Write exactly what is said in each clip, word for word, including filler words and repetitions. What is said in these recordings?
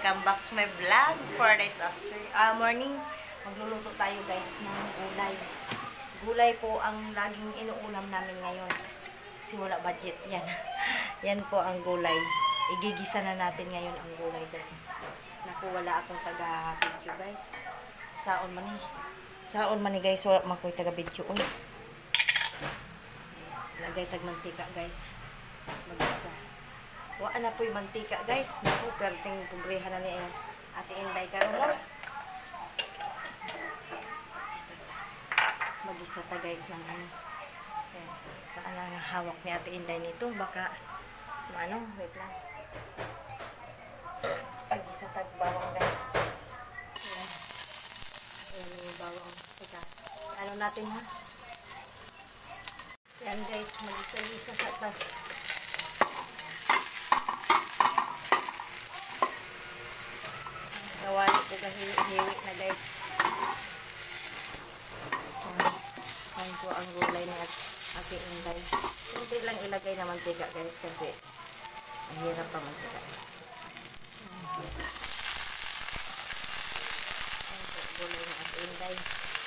welcome back to my vlog for this after uh, morning. Magluluto tayo guys ng gulay. Gulay po ang laging inuulam namin ngayon kasi wala budget. Yan. Yan po ang gulay. Igigisa na natin ngayon ang gulay guys. Naku, wala akong taga-video guys. Saon man eh. Saon man eh guys, wala man ko'y taga-video. Uy. Lagay tag mantika guys. Magisa. Wala na po yung mantika guys. Naku, perting pugrehan na niya Ate Inday karon mo. Mag-isa ta guys ng ano. Ayan. Saan ang hawak ni Ate Inday nito? Baka ano, wait lang. Mag-isa tag bawang guys. Ayan. Ayan yung bawang. Teka, ano natin ha? Ayan guys, mag-isa-isa sa tas. Nawali ko gahiwi na guys. Ayan po ang gulay ni Ate Inday. Hindi lang ilagay na mantika guys kasi mahirap pa mantika. Ayan po gulay ni Ate Inday.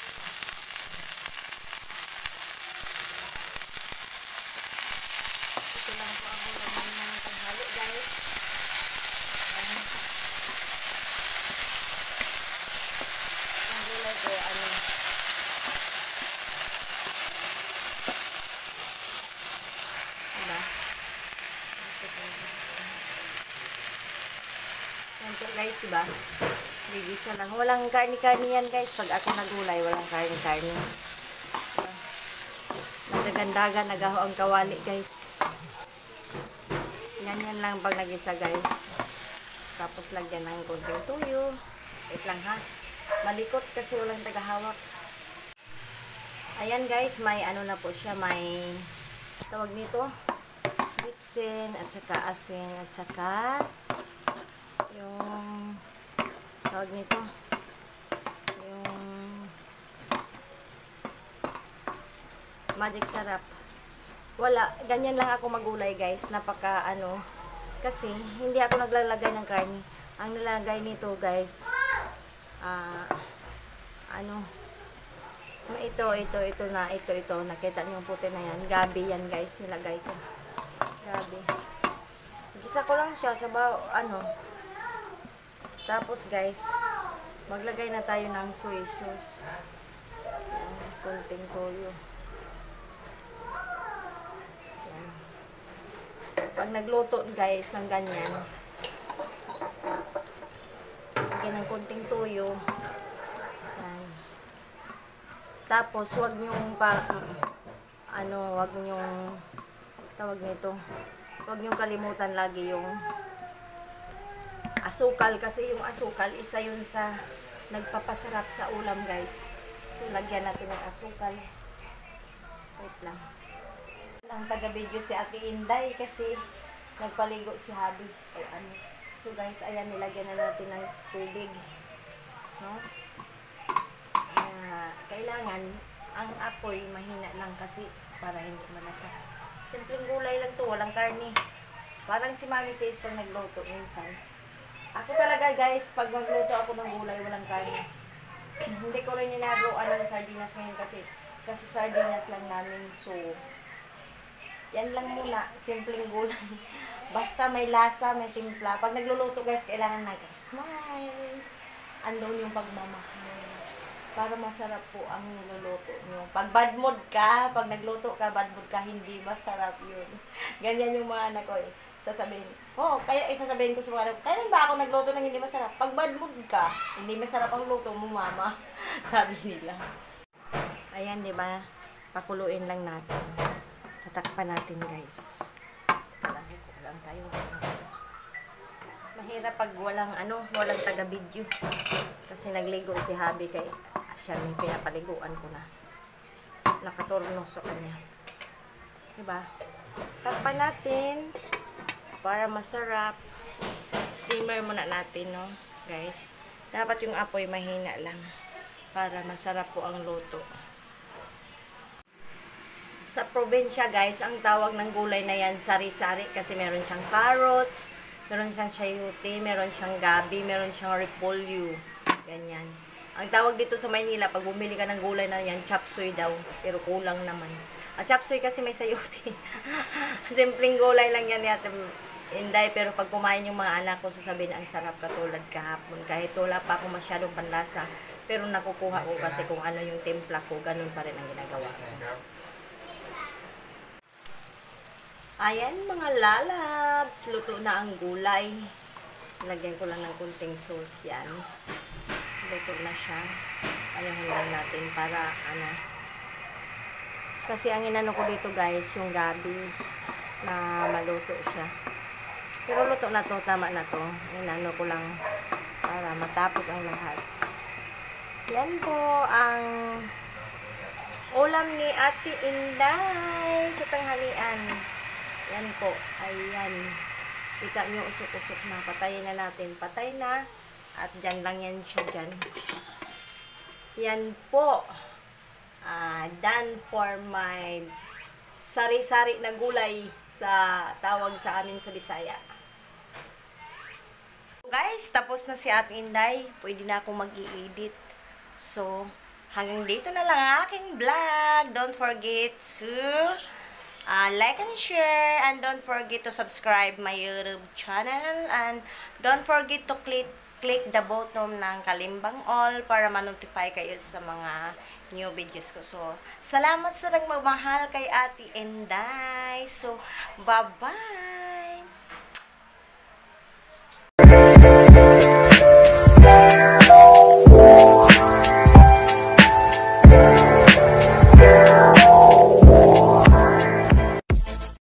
Ito lang po ang gulay ng mga tanghali guys. Yan po guys, diba? Gigisa lang. Walang karni-karni yan guys. Pag ako nagulay, walang karni-karni. Diba? Nagagandagan, nagaho ang kawali guys. Ganyan lang pag nagisa guys. Tapos lagyan ng konting tuyo. Wait lang ha. Malikot kasi walang tagahawak. Ayan guys, may ano na po siya. May tawag nito. Bitsin, at saka asin, at saka yung tawag nito yung magic sarap. Wala, ganyan lang ako magulay guys. Napaka ano, kasi hindi ako naglalagay ng karni. Ang nilalagay nito guys, ah, uh, ano, ito, ito, ito na, ito, ito, nakita niyo yung puti na yan. Gabi yan guys, nilagay ko. Gabi. Gisa ko lang siya sa ba, ano. Tapos guys, maglagay na tayo ng soy sauce. Ayan, kunting toyo. Ayan. Pag nagluto guys ng ganyan, lagyan ng kunting toyo. Ayan. Tapos wag nyong pa, ano, wag nyong tawag nito. Wag nyong kalimutan lagi yung asukal kasi yung asukal isa yun sa nagpapasarap sa ulam guys. So lagyan natin ng asukal. Wait lang. Ang taga-video si Ate Inday kasi nagpaligo si Habi. O, ano. So guys, ayan, nilagyan na natin ng tubig. No? Uh, kailangan ang apoy mahina lang kasi para hindi malata. Simpleng gulay lang to, walang karni. Parang si Mami Taste pag nagluto minsan. Ako talaga guys, pag magluto ako ng gulay, walang karni. Hindi ko rin ninaruan ng sardinas ngayon kasi kasi sardinas lang namin. So, yan lang muna, simpleng gulay. Basta may lasa, may timpla. Pag nagluluto guys, kailangan nag-smile. Andun yung pagmamahal. Para masarap po ang niluluto nyo. Pag bad mood ka, pag nagluto ka, bad mood ka, hindi masarap yun. Ganyan yung mga anak ko eh. Sasabihin, oh, kaya eh, sasabihin ko sa mga anak, kailan ba ako nagluto ng hindi masarap? Pag bad mood ka, hindi masarap ang luto mo, mama. Sabi nila. Ayan, di ba? Pakuluin lang natin. Tatakpan natin, guys. Talaga ko lang tayo. Mahirap pag walang ano, walang taga-video. Kasi nagligo si Habi kay siya may pinapaliguan ko na. Nakaturno sa kanya. Diba? Takpan natin para masarap. Simmer muna natin, no, guys. Dapat yung apoy mahina lang para masarap po ang luto. Sa probinsya, guys, ang tawag ng gulay na yan, sari-sari, kasi meron siyang carrots, Meron siyang sayote, meron siyang gabi, meron siyang repolyo. Ganyan. Ang tawag dito sa Maynila, pag bumili ka ng gulay na yan, chop suey daw. Pero kulang naman. Ang chop suey kasi may sayote. Simpleng gulay lang yan yata. Inday, pero pag kumain yung mga anak ko, sasabihin ang sarap katulad kahapon. Kahit wala pa ako masyadong panlasa. Pero nakukuha ko kasi kung ano yung timpla ko, ganun pa rin ang ginagawa ko. Ayan mga lalabs, luto na ang gulay. Lagyan ko lang ng kunting sauce yan. Luto na siya. Anuhin lang natin para ano. Kasi ang inano ko dito guys, yung gabi na maluto siya. Pero luto na to, tama na to. Inano ko lang para matapos ang lahat. Yan po ang ulam ni Ate Inday sa tanghalian. Yan po, ayan. Kita nyo, usok-usok na. Patayin na natin. Patay na. At dyan lang yan siya dyan. Yan po. Uh, done for my sari-sari na gulay sa tawag sa amin sa Bisaya. Guys, tapos na si Ate Inday. Pwede na akong mag-i-edit. So, hanggang dito na lang ang aking vlog. Don't forget to Uh, like and share, and don't forget to subscribe my YouTube channel, and don't forget to click click the button ng kalimbang all para ma-notify kayo sa mga new videos ko. So, salamat sa nagmamahal kay Ate Inday. So, bye-bye!